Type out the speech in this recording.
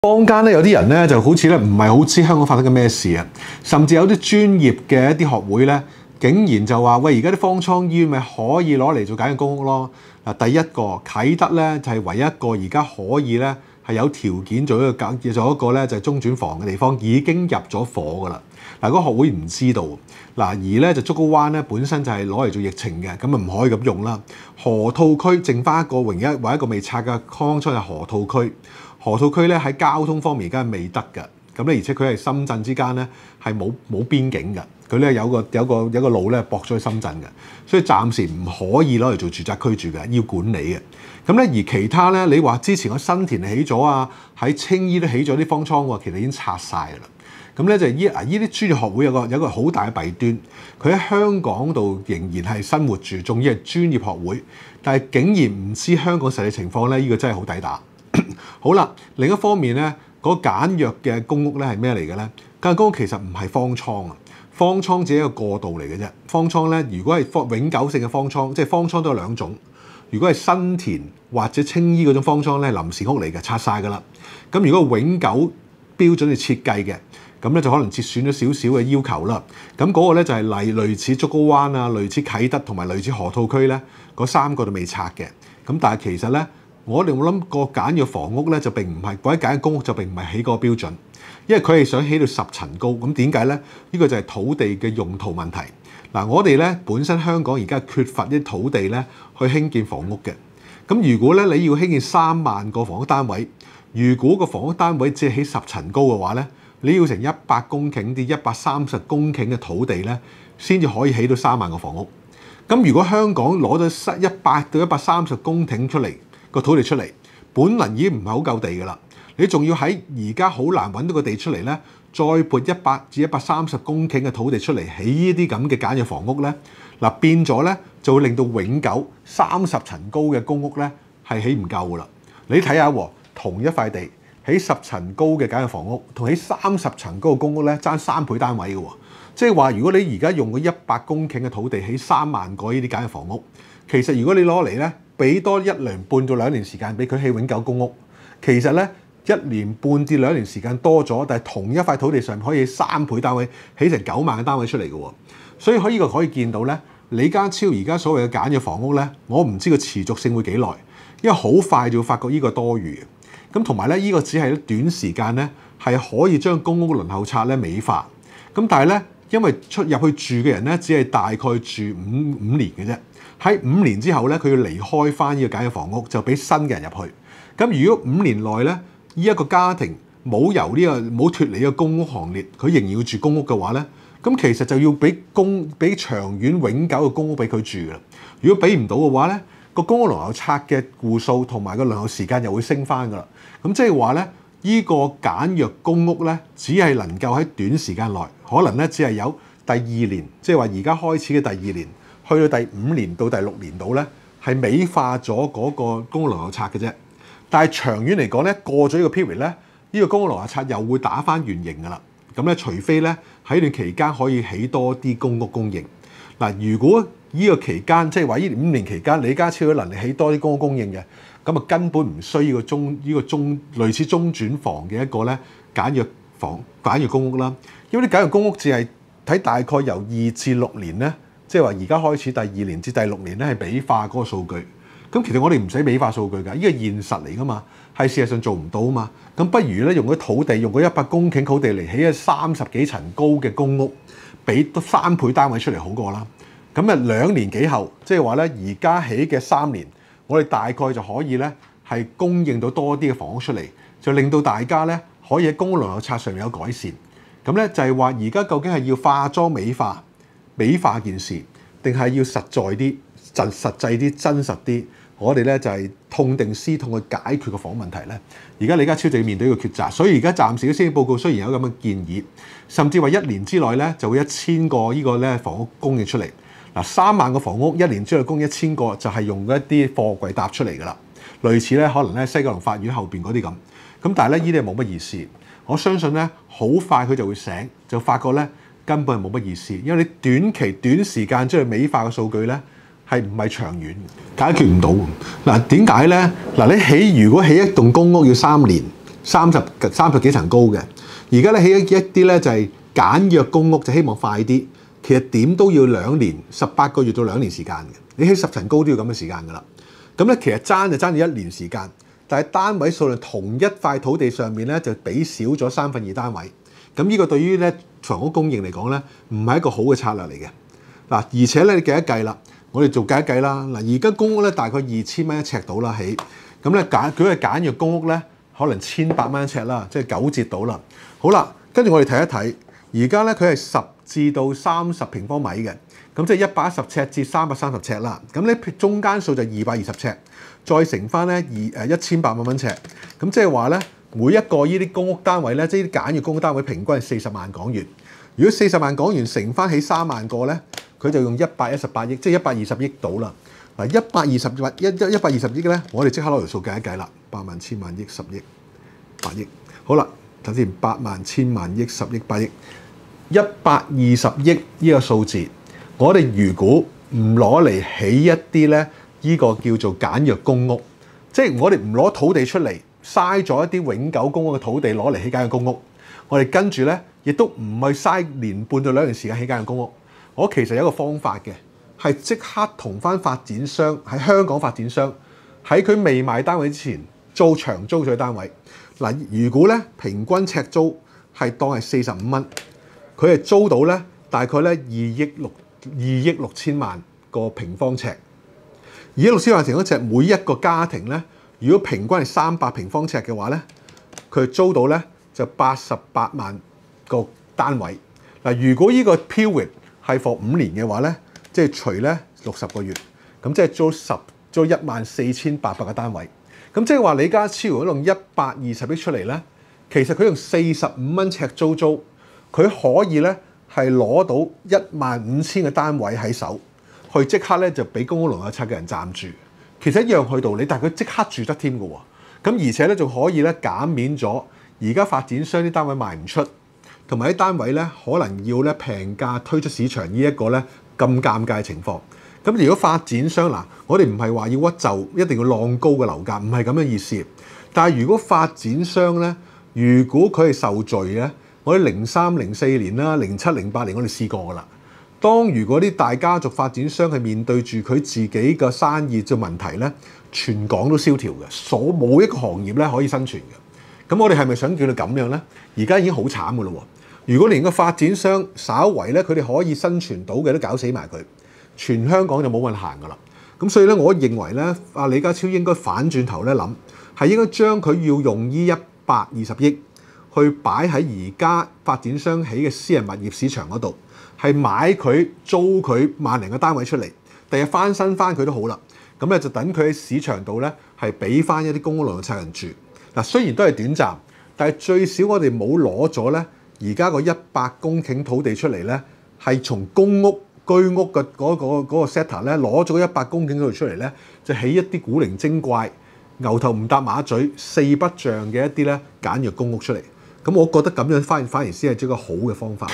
坊間咧有啲人咧就好似咧唔係好知香港發生緊咩事啊，甚至有啲專業嘅一啲學會咧，竟然就話喂，而家啲方艙醫院咪可以攞嚟做簡約公屋咯。嗱，第一個啟德咧就係唯一一個而家可以咧係有條件做一個咧就係中轉房嘅地方，已經入咗伙噶啦。嗱，嗰個學會唔知道。嗱，而咧就竹篙灣咧本身就係攞嚟做疫情嘅，咁啊唔可以咁用啦。河套區剩翻一個唯一個未拆嘅方艙係河套區。河套區咧喺交通方面而家係未得嘅，咁咧而且佢係深圳之間咧係冇邊境嘅，佢咧有個路咧駁咗去深圳嘅，所以暫時唔可以攞嚟做住宅區住嘅，要管理嘅。咁咧而其他咧，你話之前個新田起咗啊，喺青衣都起咗啲方艙喎，其實已經拆晒㗎啦。咁咧就依啲專業學會有個好大嘅弊端，佢喺香港度仍然係生活住，仲要係專業學會，但係竟然唔知香港實際情況咧，呢個真係好抵打。好啦，另一方面咧，嗰簡約嘅公屋咧係咩嚟嘅咧？簡約公屋其實唔係方艙啊，方艙只係一個過渡嚟嘅啫。方艙咧，如果係永久性嘅方艙，即係方艙都有兩種。如果係新田或者青衣嗰種方艙咧，臨時屋嚟嘅，拆晒㗎啦。咁如果永久標準嘅設計嘅，咁咧就可能節選咗少少嘅要求啦。咁嗰個咧就係類似竹篙灣啊、類似啟德同埋類似河套區咧，嗰三個都未拆嘅。咁但係其實咧，我諗個簡約房屋咧就並唔係，或者簡約公屋就並唔係起嗰個標準，因為佢係想起到10層高。咁點解咧？呢個就係土地嘅用途問題。嗱，我哋咧本身香港而家缺乏啲土地咧去興建房屋嘅。咁如果咧你要興建3萬個房屋單位，如果個房屋單位只係起10層高嘅話咧，你要成100公頃至130公頃嘅土地咧，先至可以起到3萬個房屋。咁如果香港攞咗100到130公頃出嚟，個土地出嚟，本能已經唔係好夠地㗎啦。你仲要喺而家好難揾到個地出嚟咧，再撥100至130公頃嘅土地出嚟起呢啲咁嘅簡約房屋咧，嗱變咗咧就會令到永久30層高嘅公屋咧係起唔夠㗎啦。你睇下喎，同一塊地起10層高嘅簡約房屋，同起30層高嘅公屋咧爭3倍單位嘅喎。即係話，如果你而家用個100公頃嘅土地起3萬個呢啲簡約房屋，其實如果你攞嚟咧，俾多1年半到2年時間俾佢起永久公屋，其實咧1年半至2年時間多咗，但係同一塊土地上可以3倍單位，起成9萬嘅單位出嚟嘅喎。所以呢個可以見到咧，李家超而家所謂嘅簡約房屋咧，我唔知個持續性會幾耐，因為好快就會發覺呢個多餘嘅。咁同埋咧，呢個只係短時間咧係可以將公屋輪候冊咧美化。咁但係咧，因為出入去住嘅人咧，只係大概住五年嘅啫。喺5年之後咧，佢要離開翻呢個簡約房屋，就俾新嘅人入去。咁如果5年內咧，呢一個家庭冇脫離個公屋行列，佢仍然要住公屋嘅話咧，咁其實就要俾長遠永久嘅公屋俾佢住㗎啦。如果俾唔到嘅話咧，個公屋輪候冊嘅戶數同埋個輪候時間又會升翻㗎啦。咁即係話咧，呢個簡約公屋咧，只係能夠喺短時間內，可能咧只係有第2年，即係話而家開始嘅第2年。去到第5年到第6年度咧，係美化咗嗰個公屋輪候冊嘅啫。但係長遠嚟講咧，過咗呢個 period 咧，呢個公屋輪候冊又會打返原形㗎啦。咁咧，除非咧喺段期間可以起多啲公屋供應。嗱，如果呢個期間即係話呢5年期間，李家超有能力起多啲公屋供應嘅，咁啊根本唔需要類似中轉房嘅一個咧簡約公屋啦。因為啲簡約公屋只係睇大概由2至6年咧。即係話而家開始第2年至第6年咧係美化嗰個數據，咁其實我哋唔使美化數據㗎，呢個現實嚟㗎嘛，係事實上做唔到啊嘛。咁不如咧用嗰土地，用嗰100公頃土地嚟起咗30幾層高嘅公屋，俾多3倍單位出嚟好過啦。咁啊2年幾後，即係話咧而家起嘅3年，我哋大概就可以咧係供應到多啲嘅房屋出嚟，就令到大家咧可以喺公屋輪候冊上面有改善。咁咧就係話而家究竟係要化妝美化件事，定係要實在啲、實際啲、真實啲？我哋咧就係痛定思痛去解決個房屋問題咧。而家李家超就要面對呢個抉擇，所以而家暫時嘅施政報告雖然有咁嘅建議，甚至話1年之內咧就會1000個呢個咧房屋供應出嚟。嗱，3萬個房屋1年之內供1000個，就係用一啲貨櫃搭出嚟㗎啦。類似咧可能咧西九龍法院後邊嗰啲咁。咁但係咧呢啲係冇乜意思。我相信咧好快佢就會醒，就發覺咧。根本係冇乜意思，因為你短時間將佢美化嘅數據咧，係唔係長遠解決唔到？嗱，點解咧？嗱，如果起一棟公屋要3年， 30幾層高嘅。而家咧起一啲咧就係簡約公屋，就希望快啲。其實點都要2年18個月到2年時間嘅。你起10層高都要咁嘅時間㗎啦。咁咧其實爭咗1年時間，但係單位數量同一塊土地上面咧就比少咗2/3單位。咁呢個對於咧房屋供應嚟講咧，唔係一個好嘅策略嚟嘅。嗱，而且咧你計一計啦，我哋做計一計啦。嗱，而家公屋咧大概2000蚊一尺到啦起，咁咧佢嘅簡約公屋咧可能1800蚊一尺啦，即係9折到啦。好啦，跟住我哋睇一睇，而家咧佢係10至到30平方米嘅，咁即係110尺至330尺啦。咁咧中間數就220尺，再乘翻咧1800蚊尺，咁即係話咧每一個呢啲公屋單位咧，即係啲簡約公屋單位平均係40萬港元。如果40萬港元乘翻起3萬個咧，佢就用118億，即係120億到啦。嗱，120億咧，我哋即刻攞條數計一計啦，8萬千萬億10億8億。好啦，等先，8萬千萬億10億8億，120億呢個數字，我哋如果唔攞嚟起一啲咧，呢個叫做簡約公屋，即係我哋唔攞土地出嚟，嘥咗一啲永久公屋嘅土地攞嚟起簡約公屋，我哋跟住咧亦都唔係嘥1年半到2年時間起簡約公屋。我其實有一個方法嘅，係即刻同翻發展商喺香港發展商喺佢未賣單位之前租長租咗單位。嗱，如果咧平均尺租係當係45蚊，佢係租到咧大概咧2億6千萬個平方尺。2億6千萬平方尺，每一個家庭咧，如果平均係300平方尺嘅話咧，佢租到咧就88萬個單位。嗱，如果呢個 period 係for5年嘅話咧，即係除咧60個月，咁即係租14800個單位。咁即係話李家超如果用120億出嚟咧，其實佢用45蚊尺租，佢可以咧係攞到15000個單位喺手，去即刻咧就俾公屋輪候冊嘅人暫住。其實一樣去道理，但係佢即刻住得添嘅喎。咁而且咧仲可以咧減免咗而家發展商啲單位賣唔出，同埋啲單位咧可能要咧平價推出市場呢一個咧咁尷尬嘅情況。咁如果發展商嗱，我哋唔係話要屈就一定要浪高嘅樓價，唔係咁嘅意思。但係如果發展商咧，如果佢係受罪咧，我哋03、04年啦、07、08年我哋試過㗎啦。當如果啲大家族發展商係面對住佢自己嘅生意嘅問題咧，全港都蕭條嘅，冇一個行業咧可以生存嘅。咁我哋係咪想叫佢咁樣咧？而家已經好慘㗎咯喎！如果連個發展商稍為咧，佢哋可以生存到嘅都搞死埋佢，全香港就冇運行㗎啦。咁所以咧，我認為咧，阿李家超應該反轉頭咧諗，係應該將佢要用呢120億去擺喺而家發展商起嘅私人物業市場嗰度，係買佢租佢10000個單位出嚟，第日翻新翻佢都好啦。咁咧就等佢喺市場度咧係俾翻一啲公屋輪候冊人住。嗱，雖然都係短暫，但係最少我哋冇攞咗咧。而家個100公頃土地出嚟咧，係從公屋居屋嘅嗰個 sector 咧攞咗100公頃土地出嚟咧，就起一啲古靈精怪、牛頭唔搭馬嘴、4不像嘅一啲咧簡約公屋出嚟。咁我覺得咁樣反而先係一個好嘅方法。